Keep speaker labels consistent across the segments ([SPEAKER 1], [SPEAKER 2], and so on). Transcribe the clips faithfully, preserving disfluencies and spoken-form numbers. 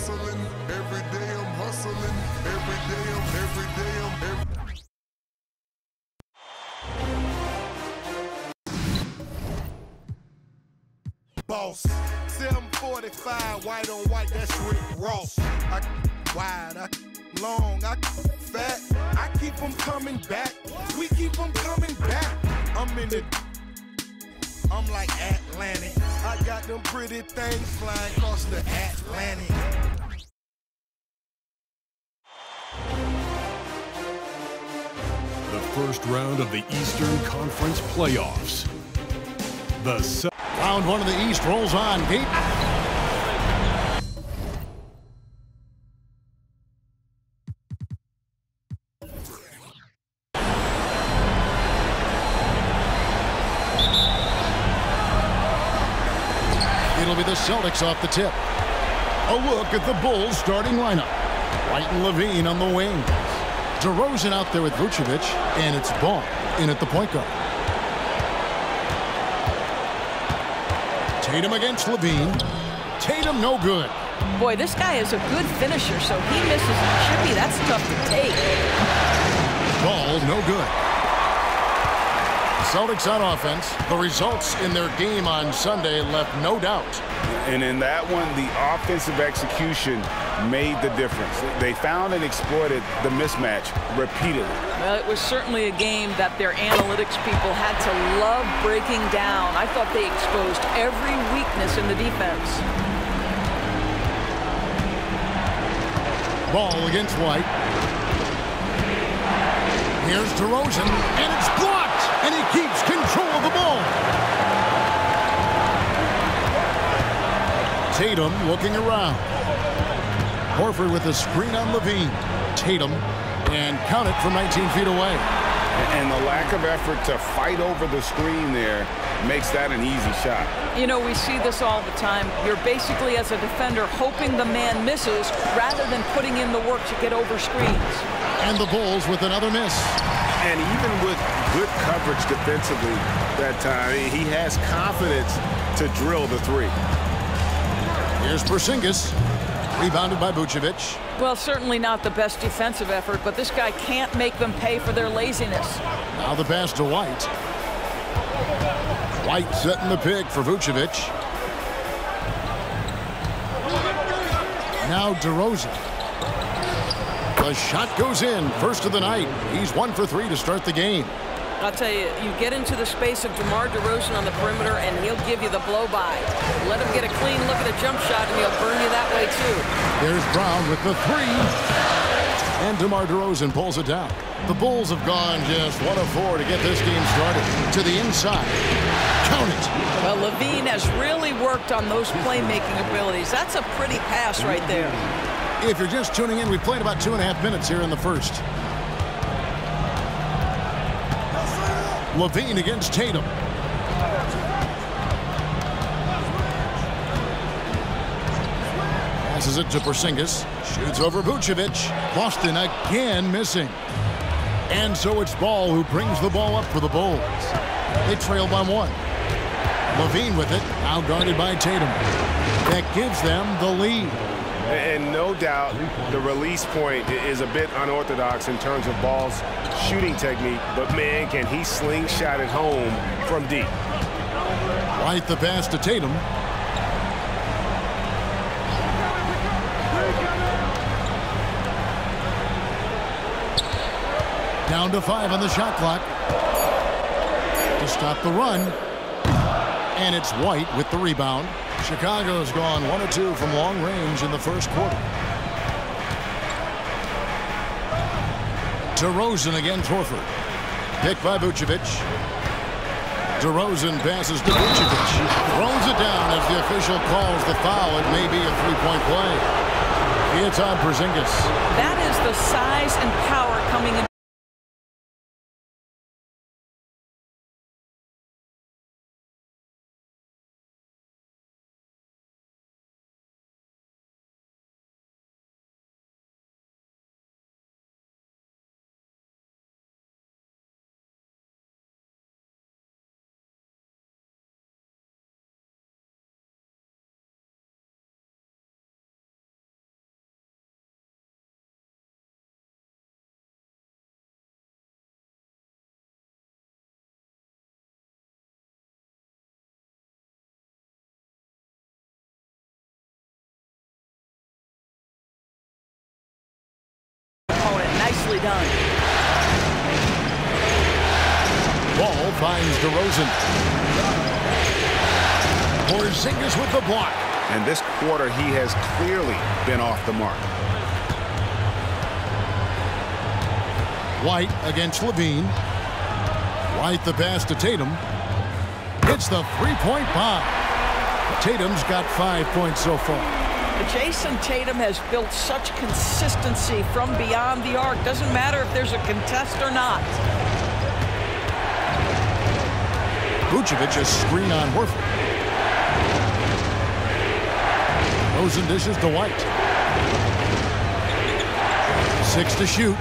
[SPEAKER 1] hustling. Every day I'm hustling. Every day I'm, every day I'm, every
[SPEAKER 2] Boss, seven forty-five, white on white, that's Rick Ross. I wide, I long, I fat, I keep them coming back. We keep them coming back. I'm in the, I'm like Atlantic. I got them pretty things flying across the Atlantic.
[SPEAKER 3] The first round of the Eastern Conference playoffs. The se-
[SPEAKER 4] Round one of the East rolls on. Deep. It'll be the Celtics off the tip. A look at the Bulls starting lineup. White and Levine on the wings. DeRozan out there with Vucevic, and it's Ball in at the point guard. Tatum against Levine. Tatum no good.
[SPEAKER 5] Boy, this guy is a good finisher, so he misses a chippy. That's tough to take.
[SPEAKER 4] Ball no good. Celtics on offense. The results in their game on Sunday left no doubt.
[SPEAKER 6] And in that one, the offensive execution made the difference. They found and exploited the mismatch repeatedly.
[SPEAKER 5] Well, it was certainly a game that their analytics people had to love breaking down. I thought they exposed every weakness in the defense.
[SPEAKER 4] Ball against White. Here's DeRozan, and it's blocked, and he keeps control of the ball. Tatum looking around. Horford with a screen on Levine. Tatum, and count it from nineteen feet away.
[SPEAKER 6] And the lack of effort to fight over the screen there makes that an easy shot.
[SPEAKER 5] You know, we see this all the time. You're basically, as a defender, hoping the man misses rather than putting in the work to get over screens.
[SPEAKER 4] And the Bulls with another miss.
[SPEAKER 6] And even with good coverage defensively that time, he has confidence to drill the three.
[SPEAKER 4] Here's Porzingis. Rebounded by Vucevic.
[SPEAKER 5] Well, certainly not the best defensive effort, but this guy can't make them pay for their laziness.
[SPEAKER 4] Now the pass to White. White setting the pick for Vucevic. Now DeRozan. The shot goes in. First of the night. He's one for three to start the game.
[SPEAKER 5] I'll tell you, you get into the space of DeMar DeRozan on the perimeter, and he'll give you the blow-by. Let him get a clean look at a jump shot, and he'll burn you that way, too.
[SPEAKER 4] There's Brown with the three. And DeMar DeRozan pulls it down. The Bulls have gone just one of four to get this game started. To the inside. Count it.
[SPEAKER 5] Well, Levine has really worked on those playmaking abilities. That's a pretty pass right there.
[SPEAKER 4] If you're just tuning in, we've played about two and a half minutes here in the first. Levine against Tatum. Passes it to Porzingis. Shoots over Vucevic. Boston again missing. And so it's Ball who brings the ball up for the Bulls. They trail by one. Levine with it. Now guarded by Tatum. That gives them the lead.
[SPEAKER 6] And no doubt the release point is a bit unorthodox in terms of Ball's shooting technique, but man, can he slingshot it home from deep.
[SPEAKER 4] White the pass to Tatum. Down to five on the shot clock. To stop the run. And it's White with the rebound. Chicago's gone one or two from long range in the first quarter. DeRozan against Horford. Picked by Vucevic. DeRozan passes to Vucevic. Throws it down as the official calls the foul. It may be a three-point play. It's on Porzingis.
[SPEAKER 5] That is the size and power coming in. nicely done.
[SPEAKER 4] Ball finds DeRozan. Porzingis with the block.
[SPEAKER 7] And this quarter, he has clearly been off the mark.
[SPEAKER 4] White against Levine. White the pass to Tatum. Hits the three-point bomb. Tatum's got five points so far.
[SPEAKER 5] Jason Tatum has built such consistency from beyond the arc. Doesn't matter if there's a contest or not.
[SPEAKER 4] Vucevic a screen on Horford. Rosen dishes to White. Six to shoot.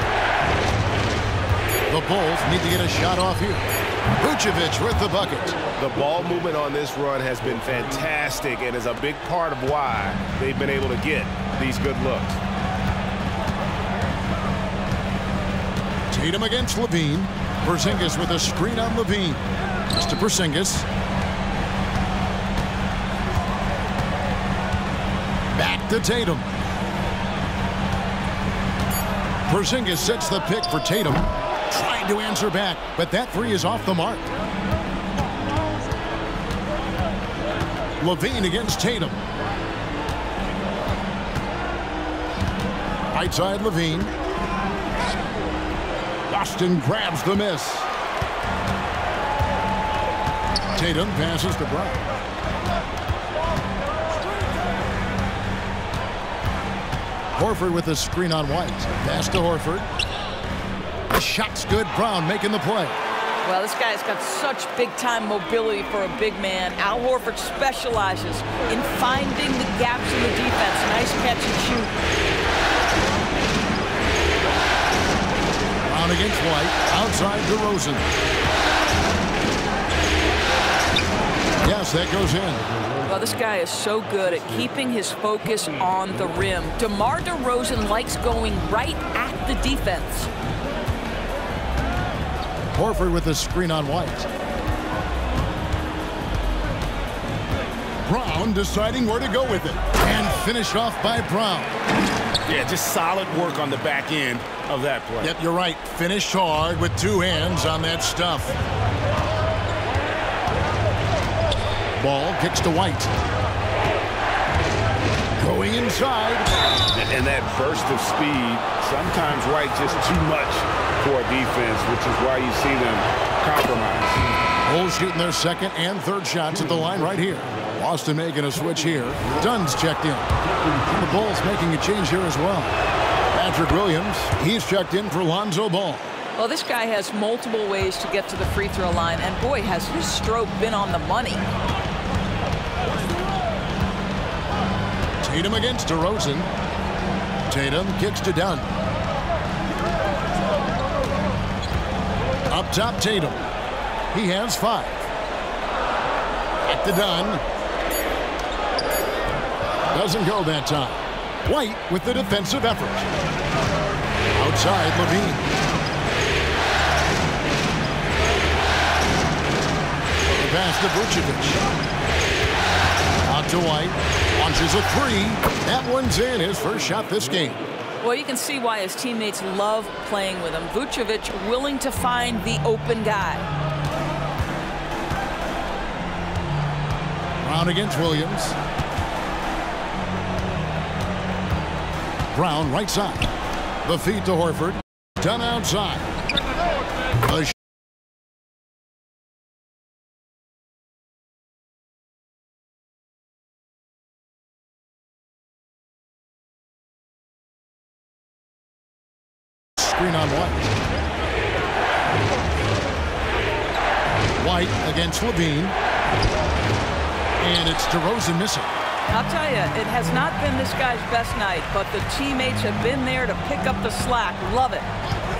[SPEAKER 4] The Bulls need to get a shot off here. Vucevic with the bucket.
[SPEAKER 6] The ball movement on this run has been fantastic and is a big part of why they've been able to get these good looks.
[SPEAKER 4] Tatum against Levine. Porzingis with a screen on Levine. Just to Porzingis. Back to Tatum. Porzingis sets the pick for Tatum. Trying to answer back, but that three is off the mark. Levine against Tatum. Right side Levine. Boston grabs the miss. Tatum passes to Brown. Horford with a screen on White. Pass to Horford. The shot's good. Brown making the play.
[SPEAKER 5] Well, this guy's got such big-time mobility for a big man. Al Horford specializes in finding the gaps in the defense. Nice catch and shoot.
[SPEAKER 4] Brown against White. Outside DeRozan. Yes, that goes in.
[SPEAKER 5] Well, this guy is so good at keeping his focus on the rim. DeMar DeRozan likes going right at the defense.
[SPEAKER 4] Horford with a screen on White. Brown deciding where to go with it. And finished off by Brown.
[SPEAKER 7] Yeah, just solid work on the back end of that play.
[SPEAKER 4] Yep, you're right. Finished hard with two hands on that stuff. Ball kicks to White. Going inside.
[SPEAKER 7] And that burst of speed, sometimes White just too much for a defense, which is why you see them compromise.
[SPEAKER 4] Bulls shooting their second and third shots at the line right here. Boston making a switch here. Dunn's checked in. And the Bulls making a change here as well. Patrick Williams, he's checked in for Lonzo Ball.
[SPEAKER 5] Well, this guy has multiple ways to get to the free throw line, and boy, has his stroke been on the money.
[SPEAKER 4] Tatum against DeRozan. Tatum kicks to Dunn. Up top, Tatum. He has five. Back to Dunn. Doesn't go that time. White with the defensive effort. Outside, Levine. The pass to Vucevic. Out to White. Launches a three. That one's in. His first shot this game.
[SPEAKER 5] Well, you can see why his teammates love playing with him. Vucevic willing to find the open guy.
[SPEAKER 4] Brown against Williams. Brown right side. The feed to Horford. Done outside. The screen on White. White against Levine. And it's DeRozan missing.
[SPEAKER 5] I'll tell you, it has not been this guy's best night, but the teammates have been there to pick up the slack. Love it.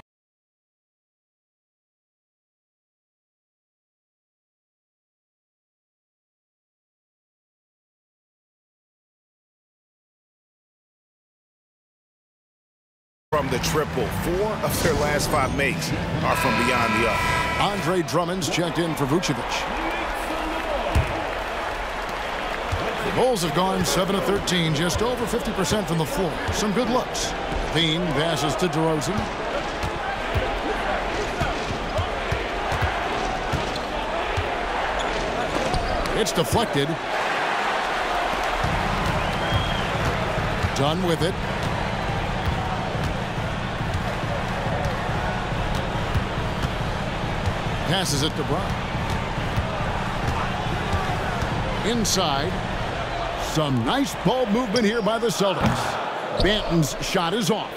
[SPEAKER 7] From the triple, four of their last five makes are from beyond the arc.
[SPEAKER 4] Andre Drummond's checked in for Vucevic. The Bulls have gone seven of thirteen, just over fifty percent from the floor. Some good looks. Levine passes to DeRozan. It's deflected. Done with it. Passes it to Brown. Inside. Some nice ball movement here by the Celtics. Banton's shot is off.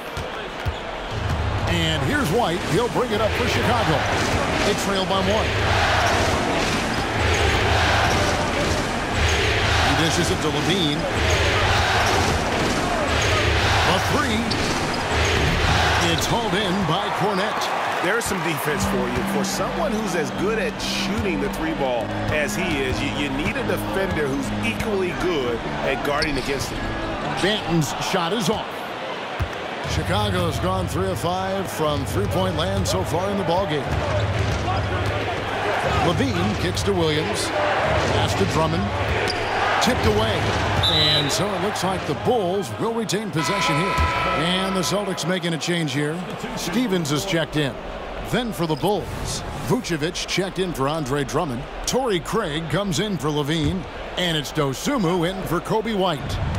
[SPEAKER 4] And here's White. He'll bring it up for Chicago. They trail by one. He dishes it to Levine. A three. It's hauled in by Cornette.
[SPEAKER 6] There's some defense for you. For someone who's as good at shooting the three ball as he is, you, you need a defender who's equally good at guarding against him.
[SPEAKER 4] Banton's shot is off. Chicago's gone three of five from three-point land so far in the ballgame. Levine kicks to Williams. Pass to Drummond. Tipped away. And so it looks like the Bulls will retain possession here. And the Celtics making a change here. Stevens is checked in. Then for the Bulls, Vucevic checked in for Andre Drummond. Torrey Craig comes in for Levine. And it's Dosunmu in for Kobe White.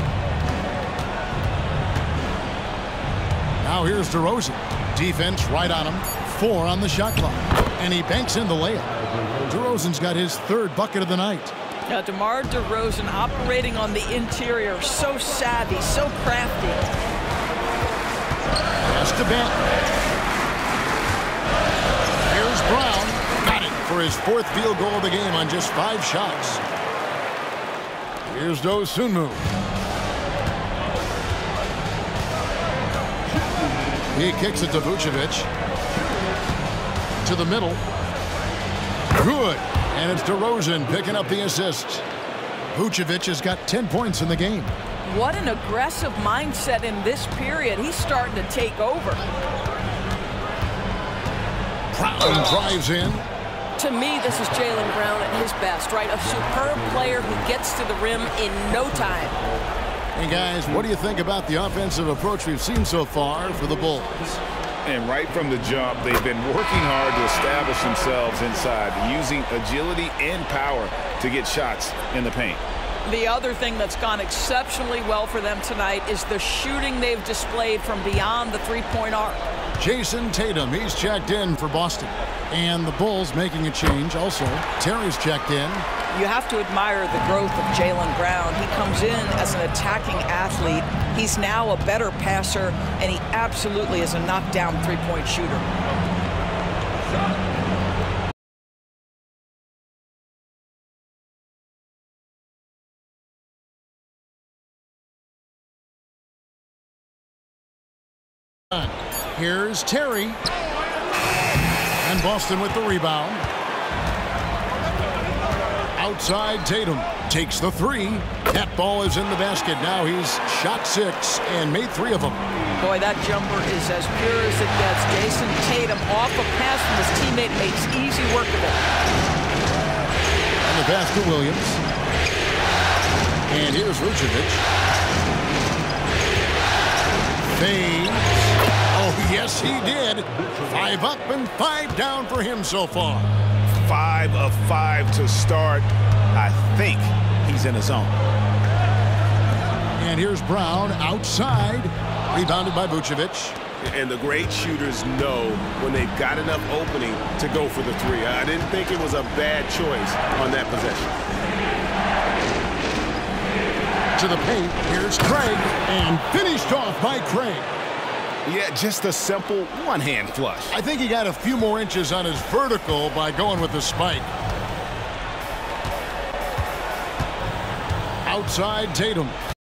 [SPEAKER 4] Now here's DeRozan. Defense right on him. Four on the shot clock. And he banks in the layup. DeRozan's got his third bucket of the night.
[SPEAKER 5] Now, DeMar DeRozan operating on the interior. So savvy, so crafty.
[SPEAKER 4] Pass to Banton. Here's Brown. Got it for his fourth field goal of the game on just five shots. Here's Dosunmu. He kicks it to Vucevic. To the middle. Good. And it's DeRozan picking up the assist. Vucevic has got ten points in the game.
[SPEAKER 5] What an aggressive mindset in this period. He's starting to take over.
[SPEAKER 4] Brown drives in.
[SPEAKER 8] To me, this is Jaylen Brown at his best, right? A superb player who gets to the rim in no time.
[SPEAKER 4] Hey, guys, what do you think about the offensive approach we've seen so far for the Bulls?
[SPEAKER 7] And right from the jump, they've been working hard to establish themselves inside, using agility and power to get shots in the paint.
[SPEAKER 5] The other thing that's gone exceptionally well for them tonight is the shooting they've displayed from beyond the three-point arc.
[SPEAKER 4] Jason Tatum, he's checked in for Boston. And the Bulls making a change also. Terry's checked in.
[SPEAKER 5] You have to admire the growth of Jaylen Brown. He comes in as an attacking athlete. He's now a better passer, and he absolutely is a knockdown three-point shooter.
[SPEAKER 4] Here's Terry. And Boston with the rebound. Outside, Tatum takes the three. That ball is in the basket. Now he's shot six and made three of them.
[SPEAKER 5] Boy, that jumper is as pure as it gets. Jason Tatum off a pass from his teammate makes easy work of it.
[SPEAKER 4] And the pass to Williams. And here's Vucevic. Fades. Oh, yes, he did. Five up and five down for him so far.
[SPEAKER 6] Five of five to start. I think he's in his zone.
[SPEAKER 4] And here's Brown outside. Rebounded by Vucevic.
[SPEAKER 6] And the great shooters know when they've got enough opening to go for the three. I didn't think it was a bad choice on that possession.
[SPEAKER 4] To the paint. Here's Craig. And finished off by Craig.
[SPEAKER 6] Yeah, just a simple one-hand flush.
[SPEAKER 4] I think he got a few more inches on his vertical by going with the spike. Outside, Tatum.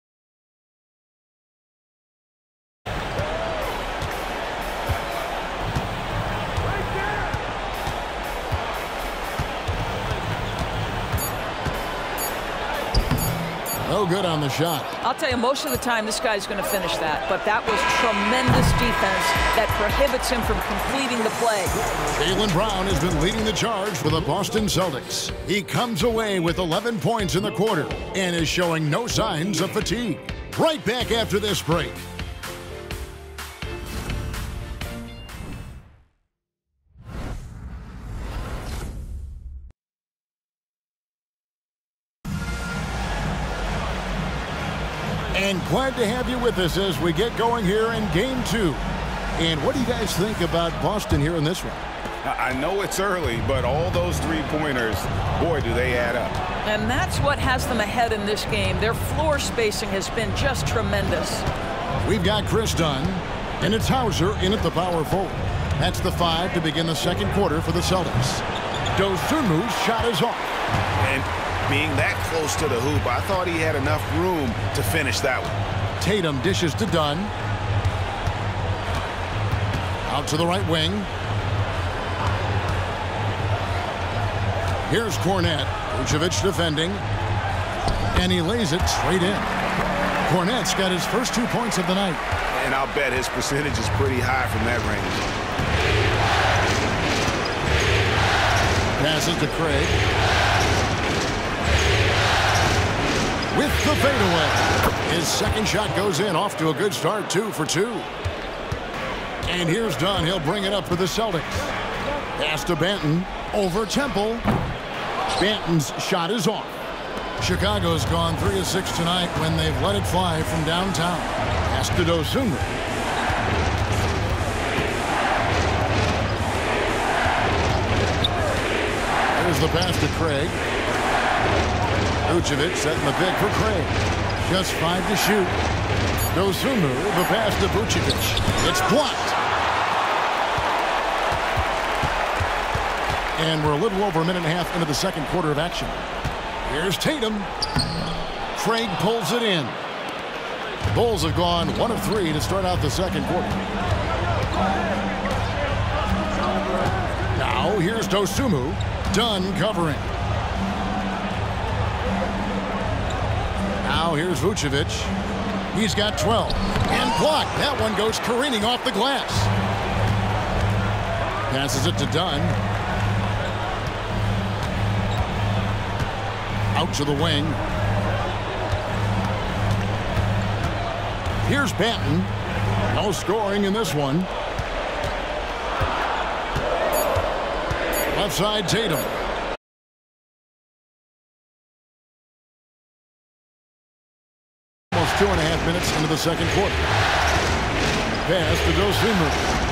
[SPEAKER 4] No good on the shot.
[SPEAKER 5] I'll tell you, most of the time this guy's going to finish that, but that was tremendous defense that prohibits him from completing the play.
[SPEAKER 4] Jaylen Brown has been leading the charge for the Boston Celtics. He comes away with eleven points in the quarter and is showing no signs of fatigue. Right back after this break. And glad to have you with us as we get going here in game two. And what do you guys think about Boston here in this one?
[SPEAKER 7] I know it's early, but all those three-pointers, boy, do they add up.
[SPEAKER 5] And that's what has them ahead in this game. Their floor spacing has been just tremendous.
[SPEAKER 4] We've got Chris Dunn, and it's Hauser in at the power forward. That's the five to begin the second quarter for the Celtics. Dosunmu's shot is off.
[SPEAKER 7] And being that close to the hoop, I thought he had enough room to finish that one.
[SPEAKER 4] Tatum dishes to Dunn. Out to the right wing. Here's Kornet. Vucevic defending. And he lays it straight in. Kornet's got his first two points of the night.
[SPEAKER 7] And I'll bet his percentage is pretty high from that range.
[SPEAKER 4] Passes to Craig. With the fadeaway. His second shot goes in, off to a good start, two for two. And here's Dunn. He'll bring it up for the Celtics. Pass to Banton. Over Temple. Banton's shot is off. Chicago's gone three of six tonight when they've let it fly from downtown. Pass to Dosunmu. There's the pass to Craig. Vucevic setting the pick for Craig. Just five to shoot. Dosunmu, the pass to Vucevic. It's blocked. And we're a little over a minute and a half into the second quarter of action. Here's Tatum. Craig pulls it in. Bulls have gone one of three to start out the second quarter. Now here's Dosunmu. Dunn covering. Now here's Vucevic. He's got twelve. And blocked. That one goes careening off the glass. Passes it to Dunn. Out to the wing. Here's Banton. No scoring in this one. Left side, Tatum. Almost two and a half minutes into the second quarter. Pass to Dosunmu.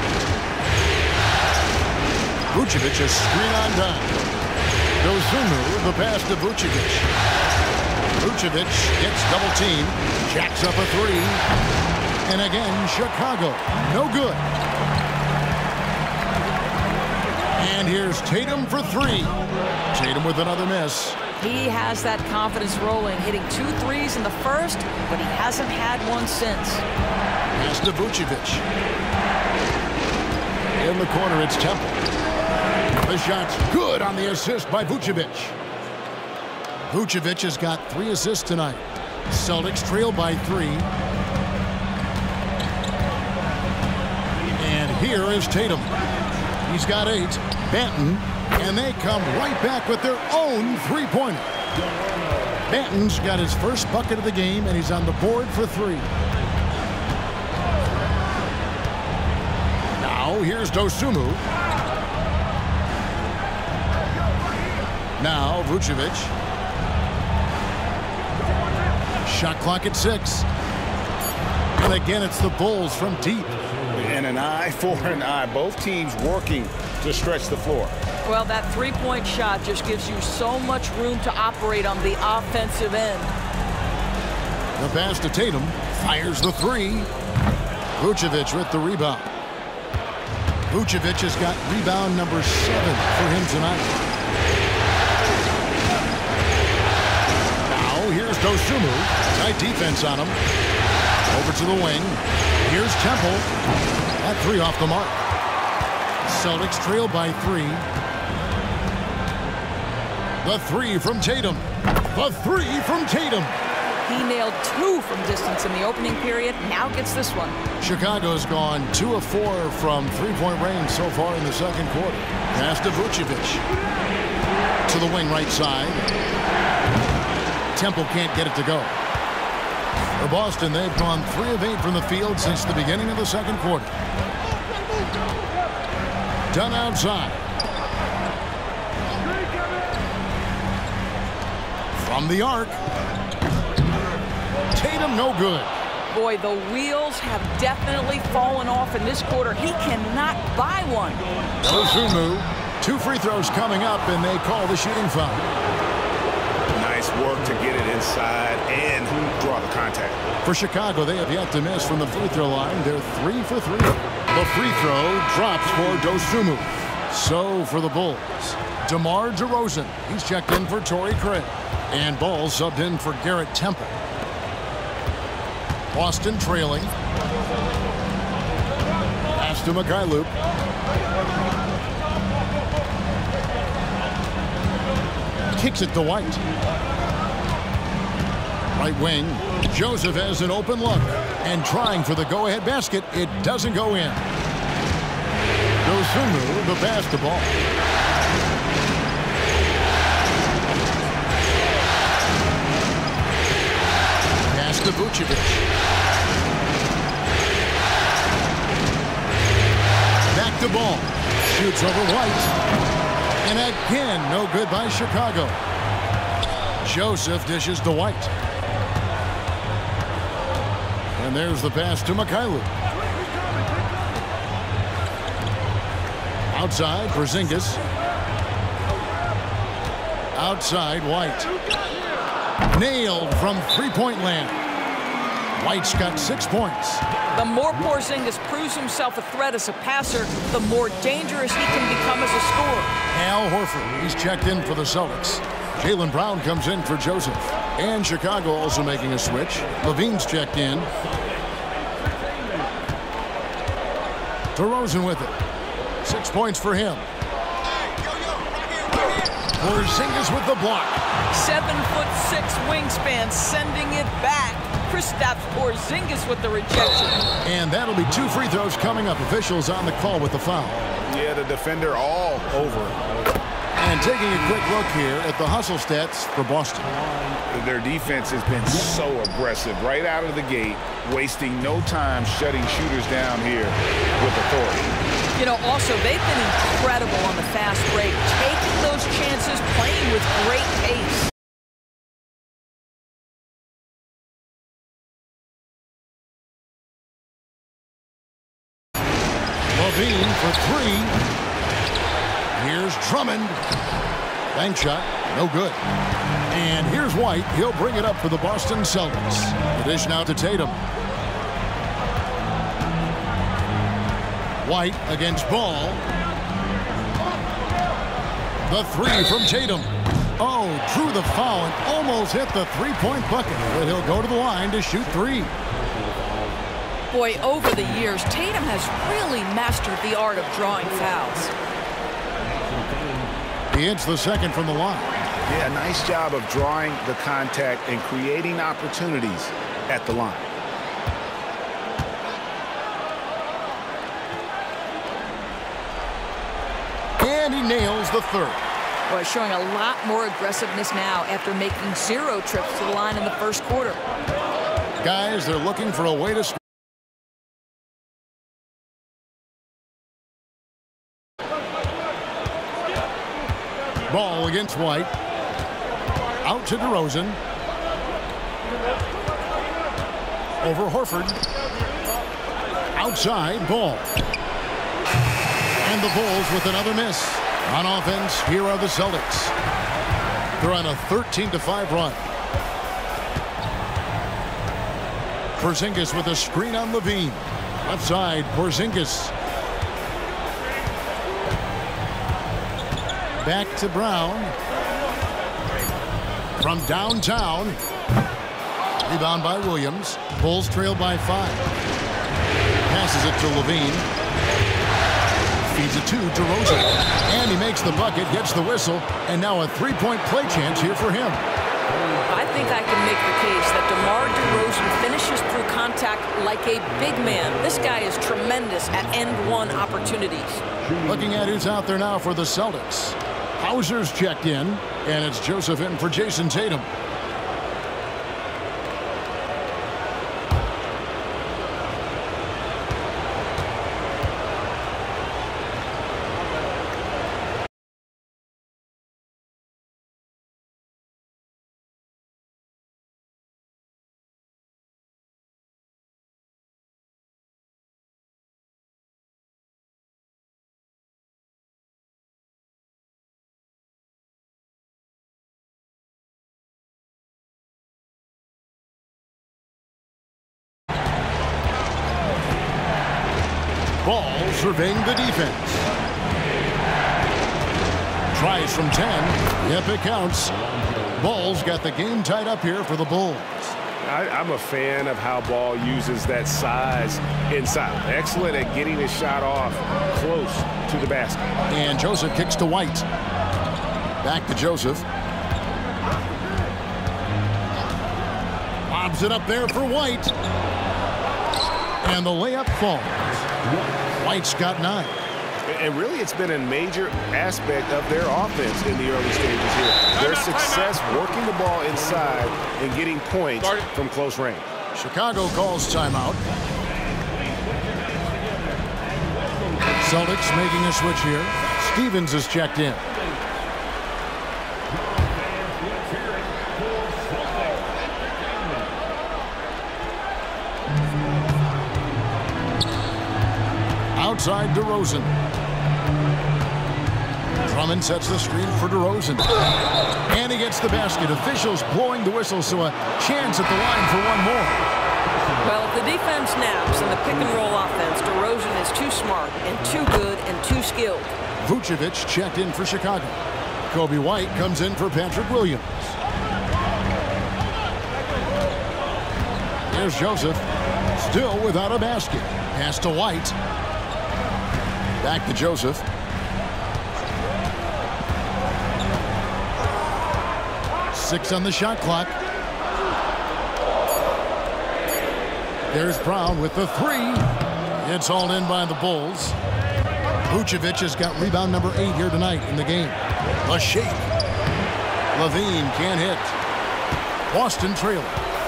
[SPEAKER 4] Vucevic is screen on down. Dosunmu, the pass to Vucevic. Vucevic gets double teamed, jacks up a three. And again, Chicago, no good. And here's Tatum for three. Tatum with another miss.
[SPEAKER 5] He has that confidence rolling, hitting two threes in the first, but he hasn't had one since.
[SPEAKER 4] Pass to Vucevic. In the corner, it's Temple. The shot's good on the assist by Vucevic. Vucevic has got three assists tonight. Celtics trail by three. And here is Tatum. He's got eight. Banton. And they come right back with their own three-pointer. Banton's got his first bucket of the game, and he's on the board for three. Now here's Dosunmu. Now Vucevic. Shot clock at six. And again, it's the Bulls from deep.
[SPEAKER 7] And an eye for an eye. Both teams working to stretch the floor.
[SPEAKER 5] Well, that three-point shot just gives you so much room to operate on the offensive end.
[SPEAKER 4] The pass to Tatum. Fires the three. Vucevic with the rebound. Vucevic has got rebound number seven for him tonight. Now here's Dosunmu. Tight defense on him. Over to the wing. Here's Temple. That three off the mark. Celtics trail by three. The three from Tatum. The three from Tatum.
[SPEAKER 5] He nailed two from distance in the opening period. Now gets this one.
[SPEAKER 4] Chicago's gone two of four from three-point range so far in the second quarter. Pass to Vucevic. To the wing right side. Temple can't get it to go. For Boston, they've gone three of eight from the field since the beginning of the second quarter. Done outside. From the arc. Tatum Tatum, no good.
[SPEAKER 5] Boy, the wheels have definitely fallen off in this quarter. He cannot buy one.
[SPEAKER 4] Dosunmu, two free throws coming up, and they call the shooting foul.
[SPEAKER 6] Nice work to get it inside and draw the contact.
[SPEAKER 4] For Chicago, they have yet to miss from the free throw line. They're three for three. The free throw drops for Dosunmu. So for the Bulls, DeMar DeRozan. He's checked in for Torrey Craig. And Ball subbed in for Garrett Temple. Boston trailing. Pass to Mykhailiuk. Kicks it to White. Right wing. Joseph has an open look. And trying for the go-ahead basket. It doesn't go in. Dosunmu, the basketball. Pass to Vucevic. Back to Ball. Shoots over White. And again, no good by Chicago. Joseph dishes to White. And there's the pass to Mykhailiuk. Outside, Porzingis. Outside, White. Nailed from three-point land. White's got six points.
[SPEAKER 5] The more Porzingis proves himself a threat as a passer, the more dangerous he can become as a scorer.
[SPEAKER 4] Al Horford, he's checked in for the Celtics. Jaylen Brown comes in for Joseph. And Chicago also making a switch. Levine's checked in. DeRozan with it. Six points for him. Porzingis with the block.
[SPEAKER 5] Seven foot six wingspan, sending it back. Kristaps Porzingis with the rejection.
[SPEAKER 4] And that'll be two free throws coming up. Officials on the call with the foul.
[SPEAKER 7] Yeah, the defender all over.
[SPEAKER 4] And taking a quick look here at the hustle stats for Boston.
[SPEAKER 7] Their defense has been so aggressive right out of the gate, wasting no time shutting shooters down here with authority.
[SPEAKER 5] You know, also, they've been incredible on the fast break, taking those chances, playing with great pace.
[SPEAKER 4] Levine for three. Here's Drummond. Bank shot, no good. And here's White. He'll bring it up for the Boston Celtics. The dish now to Tatum. White against Ball. The three from Tatum. Oh, drew the foul and almost hit the three-point bucket. But he'll go to the line to shoot three.
[SPEAKER 5] Boy, over the years, Tatum has really mastered the art of drawing fouls.
[SPEAKER 4] He hits the second from the line.
[SPEAKER 7] Yeah, nice job of drawing the contact and creating opportunities at the line.
[SPEAKER 4] And he nails the third.
[SPEAKER 5] Boy, showing a lot more aggressiveness now after making zero trips to the line in the first quarter.
[SPEAKER 4] Guys, they're looking for a way to score. Ball against White. Out to DeRozan. Over Horford. Outside, Ball. And the Bulls with another miss. On offense, here are the Celtics. They're on a thirteen to five run. Porzingis with a screen on Levine. Left side, Porzingis. Back to Brown. From downtown. Rebound by Williams. Bulls trail by five. Passes it to Levine. Feeds it to DeRozan. And he makes the bucket, gets the whistle, and now a three-point play chance here for him.
[SPEAKER 8] I think I can make the case that DeMar DeRozan finishes through contact like a big man. This guy is tremendous at end-one opportunities.
[SPEAKER 4] Looking at who's out there now for the Celtics. Hauser's checked in, and it's Joseph in for Jason Tatum. Ball surveying the defense. Tries from ten. Yep, it counts. Ball's got the game tied up here for the Bulls.
[SPEAKER 6] I, I'm a fan of how Ball uses that size inside. Excellent at getting his shot off close to the basket.
[SPEAKER 4] And Joseph kicks to White. Back to Joseph. Lobs it up there for White. And the layup falls. White's got nine.
[SPEAKER 6] And really, it's been a major aspect of their offense in the early stages here. Their success working the ball inside and getting points from close range.
[SPEAKER 4] Chicago calls timeout. Celtics making a switch here. Stevens is checked in. Outside DeRozan. Drummond sets the screen for DeRozan. And he gets the basket. Officials blowing the whistle, so a chance at the line for one more.
[SPEAKER 8] Well, if the defense naps and the pick-and-roll offense, DeRozan is too smart and too good and too skilled.
[SPEAKER 4] Vucevic checked in for Chicago. Kobe White comes in for Patrick Williams. Here's Joseph, still without a basket. Pass to White. Back to Joseph. Six on the shot clock. There's Brown with the three. It's hauled in by the Bulls. Vucevic has got rebound number eight here tonight in the game. A shake. Levine can't hit. Boston trailing.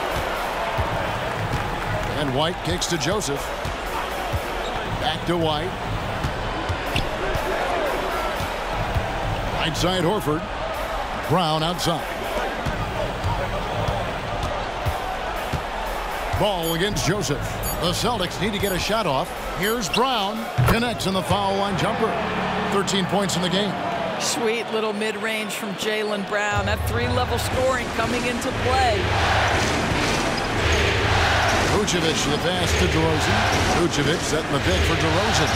[SPEAKER 4] And White kicks to Joseph. Back to White. Right side Horford. Brown outside. Ball against Joseph. The Celtics need to get a shot off. Here's Brown. Connects on the foul line jumper. thirteen points in the game.
[SPEAKER 5] Sweet little mid-range from Jaylen Brown. That three-level scoring coming into play.
[SPEAKER 4] Vucevic the pass to DeRozan. Vucevic setting the pick for DeRozan.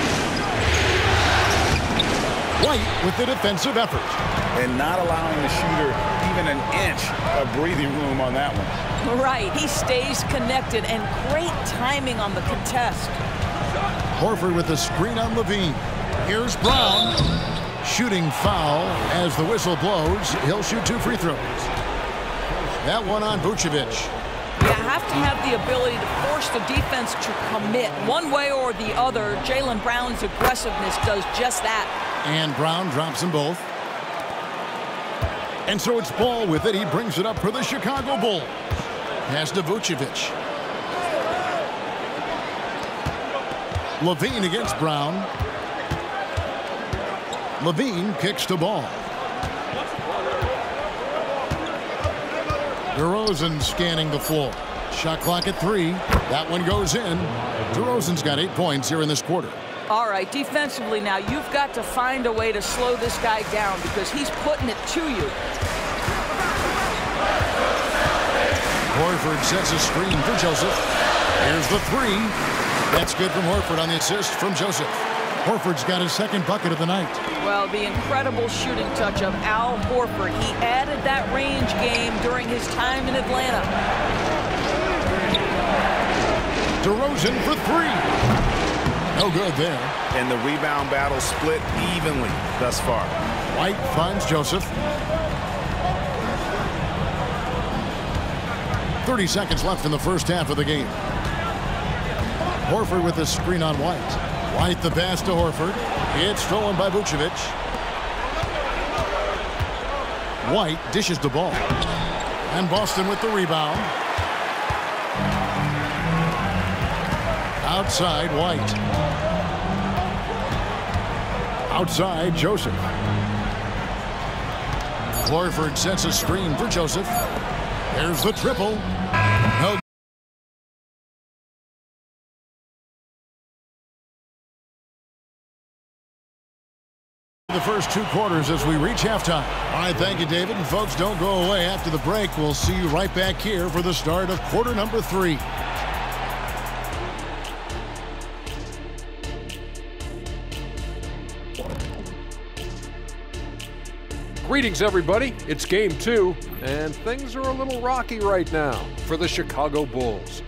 [SPEAKER 4] White with the defensive effort.
[SPEAKER 7] And not allowing the shooter even an inch of breathing room on that one.
[SPEAKER 5] Right, he stays connected and great timing on the contest.
[SPEAKER 4] Horford with the screen on Levine. Here's Brown. Shooting foul as the whistle blows. He'll shoot two free throws. That one on Vucevic.
[SPEAKER 5] You have to have the ability to force the defense to commit one way or the other. Jaylen Brown's aggressiveness does just that.
[SPEAKER 4] And Brown drops them both. And so it's Ball with it. He brings it up for the Chicago Bulls. Pass to Vucevic. Levine against Brown. Levine kicks to Ball. DeRozan scanning the floor. Shot clock at three. That one goes in. DeRozan's got eight points here in this quarter.
[SPEAKER 5] All right, defensively now, you've got to find a way to slow this guy down because he's putting it to you.
[SPEAKER 4] Horford sets a screen for Joseph. Here's the three. That's good from Horford on the assist from Joseph. Horford's got his second bucket of the night.
[SPEAKER 5] Well, the incredible shooting touch of Al Horford. He added that range game during his time in Atlanta.
[SPEAKER 4] DeRozan for three. No good there.
[SPEAKER 6] And the rebound battle split evenly thus far.
[SPEAKER 4] White finds Joseph. thirty seconds left in the first half of the game. Horford with the screen on White. White the pass to Horford. It's stolen by Vucevic. White dishes the ball. And Boston with the rebound. Outside White. Outside Joseph. Horford sets a screen for Joseph. There's the triple. No. The first two quarters as we reach halftime. All right, thank you, David. And folks, don't go away after the break. We'll see you right back here for the start of quarter number three.
[SPEAKER 9] Greetings, everybody. It's game two, and things are a little rocky right now for the Chicago Bulls.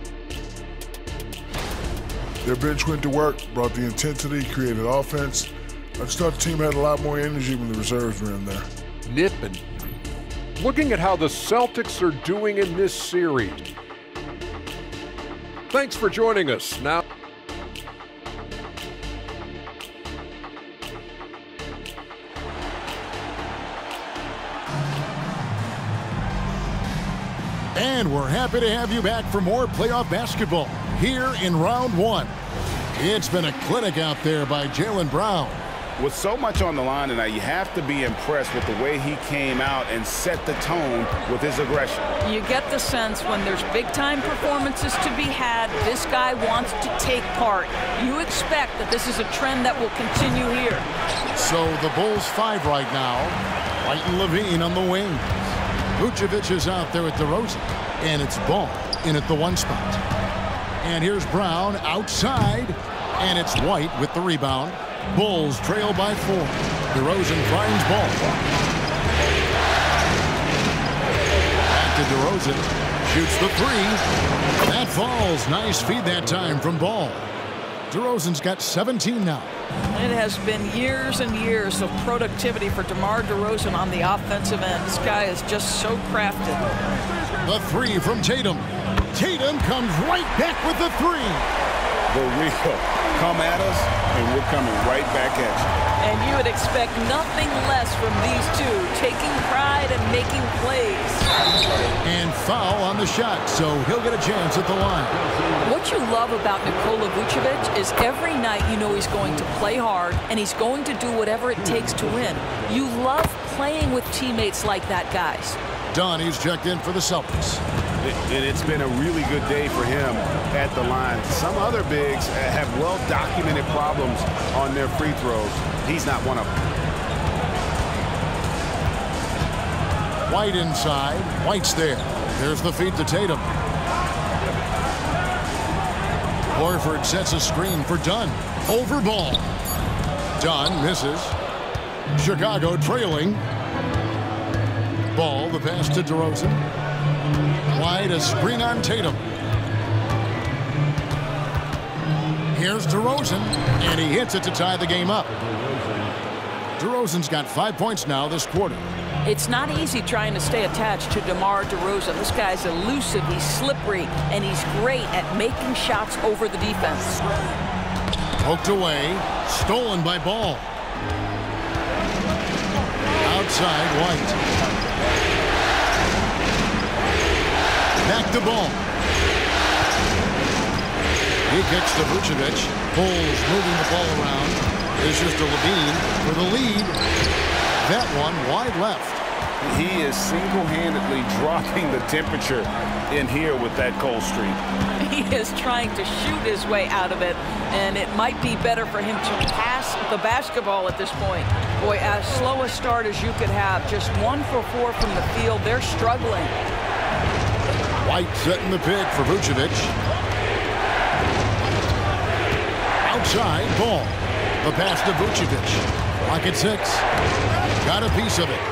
[SPEAKER 10] Their bench went to work, brought the intensity, created offense. I just thought the team had a lot more energy when the reserves were in there.
[SPEAKER 9] Nipping. Looking at how the Celtics are doing in this series. Thanks for joining us. Now,
[SPEAKER 4] and we're happy to have you back for more playoff basketball here in round one. It's been a clinic out there by Jaylen Brown.
[SPEAKER 7] With so much on the line tonight, you have to be impressed with the way he came out and set the tone with his aggression.
[SPEAKER 5] You get the sense when there's big-time performances to be had, this guy wants to take part. You expect that this is a trend that will continue here.
[SPEAKER 4] So the Bulls five right now. White and Levine on the wings. Vucevic is out there at DeRozan, and it's Ball in at the one spot. And here's Brown outside, and it's White with the rebound. Bulls trail by four. DeRozan finds Ball. Back to DeRozan. Shoots the three. That falls. Nice feed that time from Ball. DeRozan's got seventeen now.
[SPEAKER 5] It has been years and years of productivity for DeMar DeRozan on the offensive end. This guy is just so crafted.
[SPEAKER 4] The three from Tatum. Tatum comes right back with the three.
[SPEAKER 7] The real come at us, and we're coming right back at you.
[SPEAKER 5] And you would expect nothing less from these two, taking pride and making plays.
[SPEAKER 4] And foul on the shot, so he'll get a chance at the line.
[SPEAKER 8] What you love about Nikola Vucevic is every night you know he's going to play hard, and he's going to do whatever it takes to win. You love playing with teammates like that, guys.
[SPEAKER 4] Donnie's checked in for the Celtics.
[SPEAKER 6] And it's been a really good day for him at the line. Some other bigs have well-documented problems on their free throws. He's not one of them.
[SPEAKER 4] White inside. White's there. There's the feed to Tatum. Horford sets a screen for Dunn. Over Ball. Dunn misses. Chicago trailing. Ball, the pass to DeRozan. White, a screen on Tatum. Here's DeRozan, and he hits it to tie the game up. DeRozan's got five points now this quarter.
[SPEAKER 5] It's not easy trying to stay attached to DeMar DeRozan. This guy's elusive, he's slippery, and he's great at making shots over the defense.
[SPEAKER 4] Poked away, stolen by Ball. Outside, White. Back to Ball. He kicks to Vucevic. Bulls moving the ball around. This is to Levine for the lead. That one wide left.
[SPEAKER 7] He is single-handedly dropping the temperature in here with that cold streak.
[SPEAKER 5] He is trying to shoot his way out of it, and it might be better for him to pass the basketball at this point. Boy, as slow a start as you could have, just one for four from the field. They're struggling.
[SPEAKER 4] White setting the pick for Vucevic. Outside, Ball. The pass to Vucevic. Clock at six. Got a piece of it.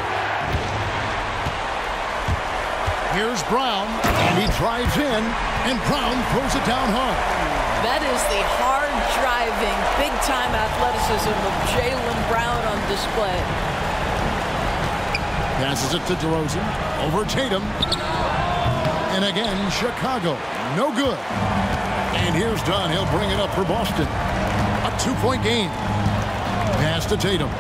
[SPEAKER 4] Here's Brown, and he drives in, and Brown throws it down hard.
[SPEAKER 8] That is the hard-driving, big-time athleticism of Jaylen Brown on display.
[SPEAKER 4] Passes it to DeRozan. Over Tatum. And again, Chicago. No good. And here's Dunn. He'll bring it up for Boston. A two-point game. Pass to Tatum.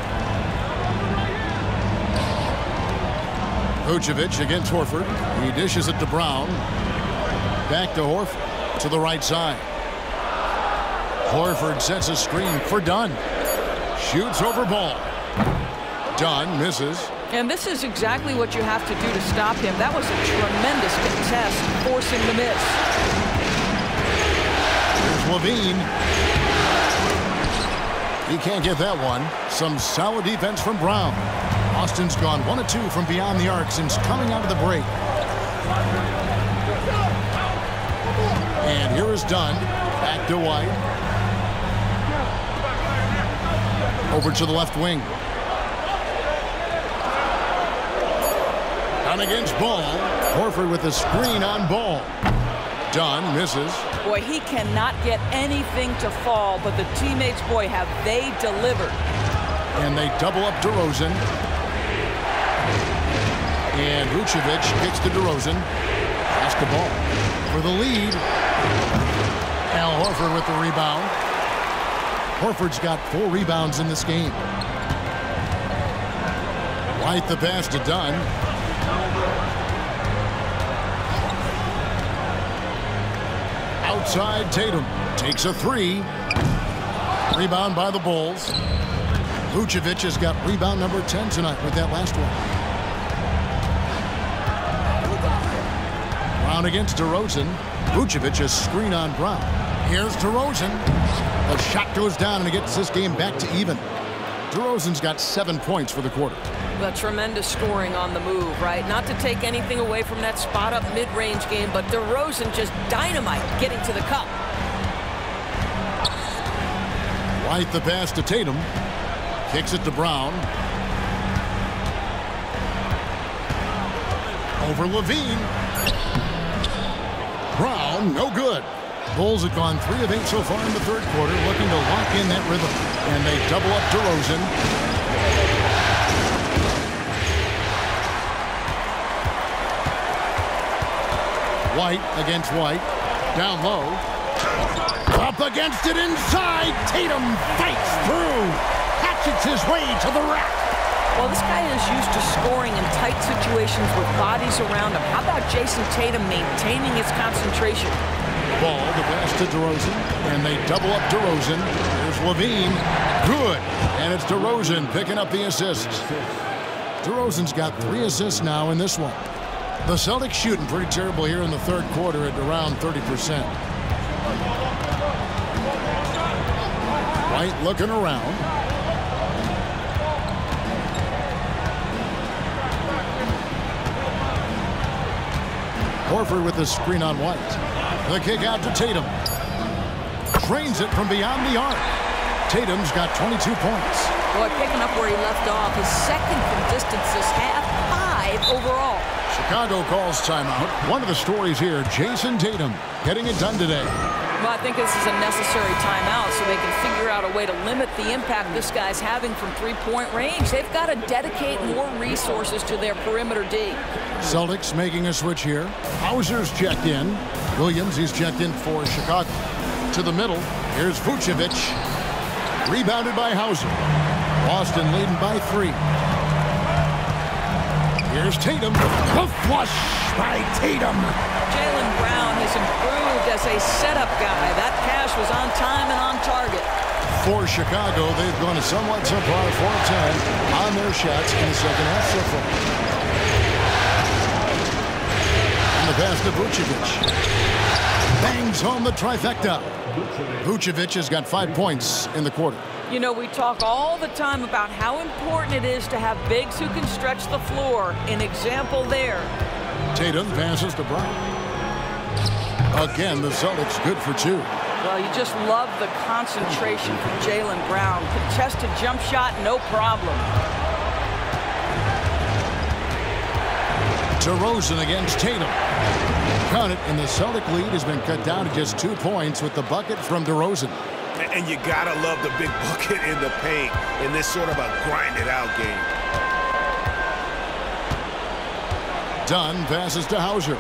[SPEAKER 4] Vucevic against Horford. He dishes it to Brown. Back to Horford. To the right side. Horford sets a screen for Dunn. Shoots over Ball. Dunn misses.
[SPEAKER 5] And this is exactly what you have to do to stop him. That was a tremendous contest, forcing the miss.
[SPEAKER 4] Here's Levine. He can't get that one. Some solid defense from Brown. Austin's gone one of two from beyond the arc since coming out of the break. And here is Dunn. Back to White. Over to the left wing. Dunn against Ball. Horford with the screen on Ball. Dunn misses.
[SPEAKER 5] Boy, he cannot get anything to fall, but the teammates, boy, have they delivered.
[SPEAKER 4] And they double up DeRozan. And Vucevic kicks to DeRozan. Pass the ball for the lead. Al Horford with the rebound. Horford's got four rebounds in this game. White the pass to Dunn. Outside, Tatum takes a three. Rebound by the Bulls. Vucevic has got rebound number ten tonight with that last one. Brown against DeRozan. Vucevic is screen on Brown. Here's DeRozan. The shot goes down and it gets this game back to even. DeRozan's got seven points for the quarter.
[SPEAKER 8] Well, tremendous scoring on the move, right? Not to take anything away from that spot-up mid-range game, but DeRozan just dynamite getting to the cup.
[SPEAKER 4] White the pass to Tatum. Kicks it to Brown. Over Levine. Brown, no good. Bulls have gone three of eight so far in the third quarter, looking to lock in that rhythm. And they double up DeRozan. White against White. Down low. Up against it inside. Tatum fights through. Hatchets his way to the rack.
[SPEAKER 5] Well, this guy is used to scoring in tight situations with bodies around him. How about Jason Tatum maintaining his concentration?
[SPEAKER 4] Ball, the pass to DeRozan, and they double up DeRozan. There's Levine. Good. And it's DeRozan picking up the assists. DeRozan's got three assists now in this one. The Celtics shooting pretty terrible here in the third quarter at around thirty percent. White looking around. Horford with the screen on White. The kick out to Tatum. Drains it from beyond the arc. Tatum's got twenty-two points.
[SPEAKER 8] Boy, picking up where he left off. His second from distance this half, five overall.
[SPEAKER 4] Chicago calls timeout. One of the stories here, Jason Tatum getting it done today.
[SPEAKER 8] Well, I think this is a necessary timeout so they can figure out a way to limit the impact this guy's having from three-point range. They've got to dedicate more resources to their perimeter D.
[SPEAKER 4] Celtics making a switch here. Hauser's checked in. Williams, he's checked in for Chicago. To the middle, here's Vucevic. Rebounded by Hauser. Boston leading by three. Here's Tatum. The flush by Tatum.
[SPEAKER 5] Jaylen Brown has improved as a setup guy. That pass was on time and on target.
[SPEAKER 4] For Chicago, they've gone a somewhat subpar four ten on their shots in the second half so far. And the pass to Vucevic. Bangs home the trifecta. Vucevic has got five points in the quarter.
[SPEAKER 5] You know, we talk all the time about how important it is to have bigs who can stretch the floor. An example there.
[SPEAKER 4] Tatum passes to Brown. Again, the Celtics good for two.
[SPEAKER 5] Well, you just love the concentration from Jaylen Brown. Contested jump shot, no problem.
[SPEAKER 4] DeRozan against Tatum. Count it, and the Celtic lead has been cut down to just two points with the bucket from DeRozan.
[SPEAKER 6] And you gotta love the big bucket in the paint in this sort of a grind-it-out game.
[SPEAKER 4] Dunn passes to Hauser.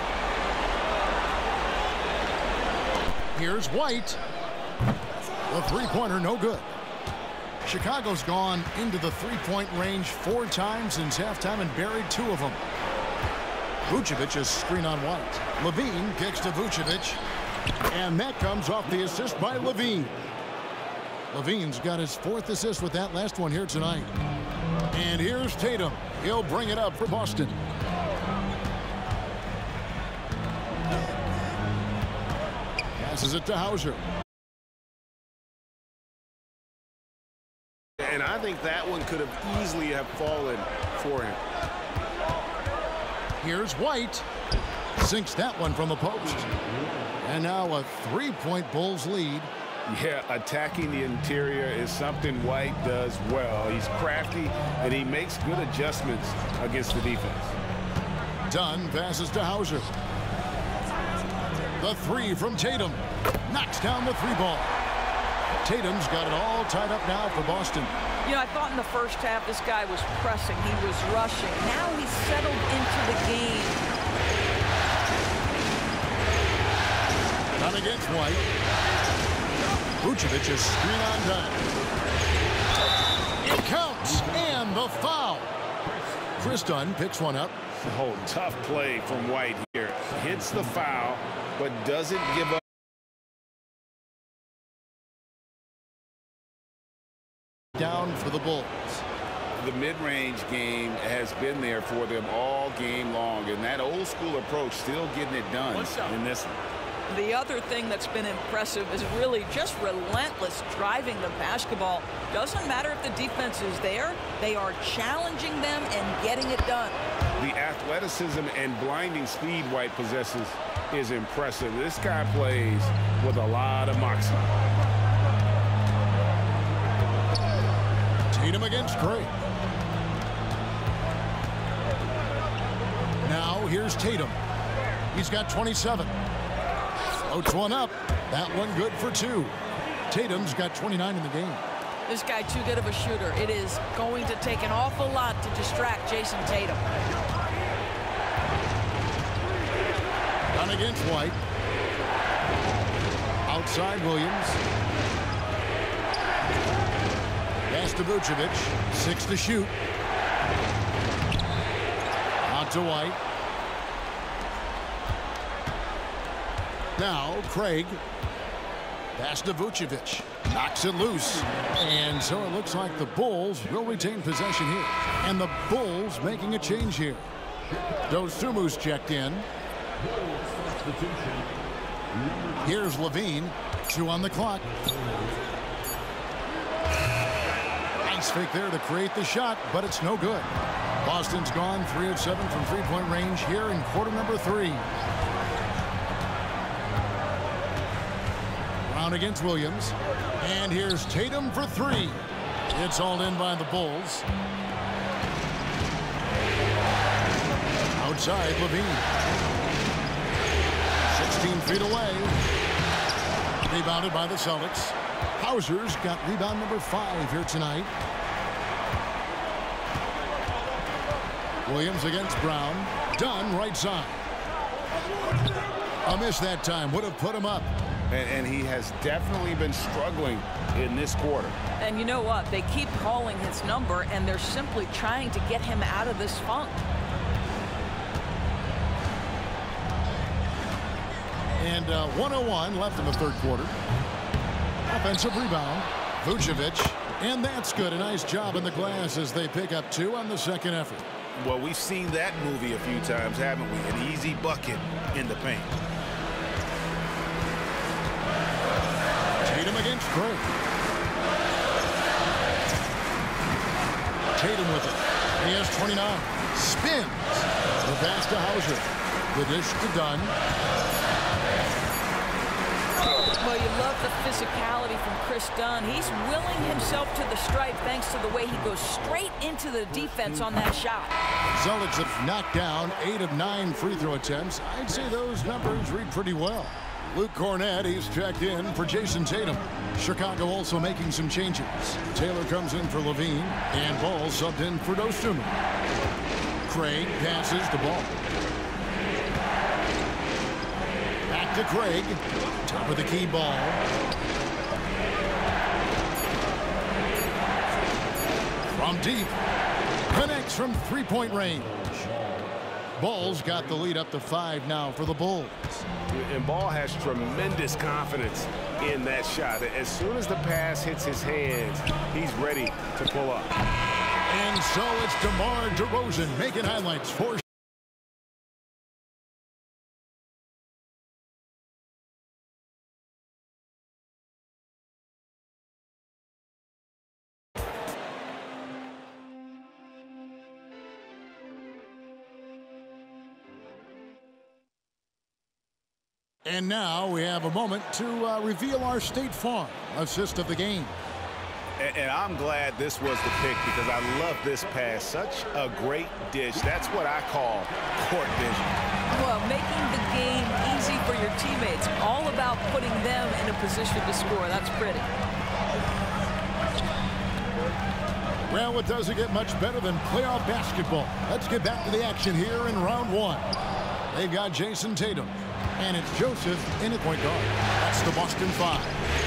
[SPEAKER 4] Here's White. The three-pointer no good. Chicago's gone into the three-point range four times since halftime and buried two of them. Vucevic is screen on White. Levine kicks to Vucevic. And that comes off the assist by Levine. Levine's got his fourth assist with that last one here tonight. And here's Tatum. He'll bring it up for Boston. Passes it to Hauser.
[SPEAKER 6] And I think that one could have easily have fallen for him.
[SPEAKER 4] Here's White. Sinks that one from the post. And now a three-point Bulls lead.
[SPEAKER 7] Yeah, attacking the interior is something White does well. He's crafty, and he makes good adjustments against the defense.
[SPEAKER 4] Dunn passes to Hauser. The three from Tatum. Knocks down the three ball. Tatum's got it all tied up now for Boston.
[SPEAKER 5] You know, I thought in the first half this guy was pressing. He was rushing. Now he's settled into the game.
[SPEAKER 4] Dunn against White. Vucevic is screen on Dunn. It counts, and the foul. Chris Dunn picks one up.
[SPEAKER 7] Oh, tough play from White here. Hits the foul, but doesn't give up.
[SPEAKER 4] Down for the Bulls.
[SPEAKER 7] The mid-range game has been there for them all game long, and that old school approach still getting it done in this one.
[SPEAKER 5] The other thing that's been impressive is really just relentless driving the basketball. Doesn't matter if the defense is there, they are challenging them and getting it done.
[SPEAKER 7] The athleticism and blinding speed White possesses is impressive. This guy plays with a lot of moxie.
[SPEAKER 4] Tatum against Craig. Now here's Tatum. He's got twenty-seven. Floats one up. That one good for two. Tatum's got twenty-nine in the game.
[SPEAKER 5] This guy too good of a shooter. It is going to take an awful lot to distract Jason Tatum.
[SPEAKER 4] Dunn against White. Outside Williams. Pass to Vucevic. Six to shoot. Out to White. Now Craig. Pass to Vucevic. Knocks it loose. And so it looks like the Bulls will retain possession here. And the Bulls making a change here. Dostumu's checked in. Here's Levine. Two on the clock. Nice fake there to create the shot, but it's no good. Boston's gone three of seven from three-point range here in quarter number three. Brown against Williams. And here's Tatum for three. It's all in by the Bulls. Outside Levine. sixteen feet away. Rebounded by the Celtics. Hauser's got rebound number five here tonight. Williams against Brown. Dunn right side. A miss that time. Would have put him up.
[SPEAKER 7] And, and he has definitely been struggling in this quarter.
[SPEAKER 5] And you know what? They keep calling his number, and they're simply trying to get him out of this funk.
[SPEAKER 4] And uh, one oh one left in the third quarter. Offensive rebound. Vucevic. And that's good. A nice job in the glass as they pick up two on the second effort.
[SPEAKER 11] Well, we've seen that movie a few times, haven't we? An easy bucket in the paint.
[SPEAKER 4] Tatum against Craig. Tatum with it. He has twenty-nine. Spins. The pass to Hauser. The dish to Dunn.
[SPEAKER 5] Well, you love the physicality from Chris Dunn. He's willing himself to the stripe thanks to the way he goes straight into the defense on that shot.
[SPEAKER 4] Celtics have knocked down eight of nine free throw attempts. I'd say those numbers read pretty well. Luke Cornett, he's checked in for Jason Tatum. Chicago also making some changes. Taylor comes in for Levine, and Ball subbed in for Dostumu. Craig passes the ball. Back to Craig. Top of the key ball. From deep. Connects from three-point range. Ball's got the lead up to five now for the Bulls.
[SPEAKER 6] And Ball has tremendous confidence in that shot. As soon as the pass hits his hands, he's ready to pull up.
[SPEAKER 4] And so it's DeMar DeRozan making highlights for And now we have a moment to uh, reveal our State Farm assist of the game.
[SPEAKER 11] And, and I'm glad this was the pick because I love this pass. Such a great dish. That's what I call court vision.
[SPEAKER 8] Well, making the game easy for your teammates. All about putting them in a position to score. That's pretty.
[SPEAKER 4] Well, it doesn't get much better than playoff basketball. Let's get back to the action here in round one. They've got Jason Tatum, and it's Joseph in at point guard. That's the Boston Five.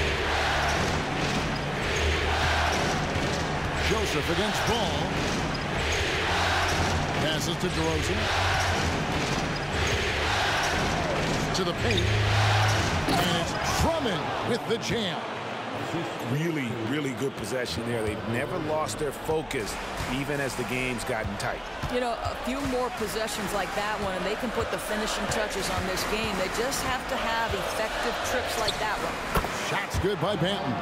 [SPEAKER 4] Joseph against Ball. Passes to DeRozan. To the paint. And it's Drummond with the jam.
[SPEAKER 11] Really, really good possession there. They've never lost their focus, even as the game's gotten tight.
[SPEAKER 8] You know, a few more possessions like that one, and they can put the finishing touches on this game. They just have to have effective trips like that one.
[SPEAKER 4] Shots good by Banton.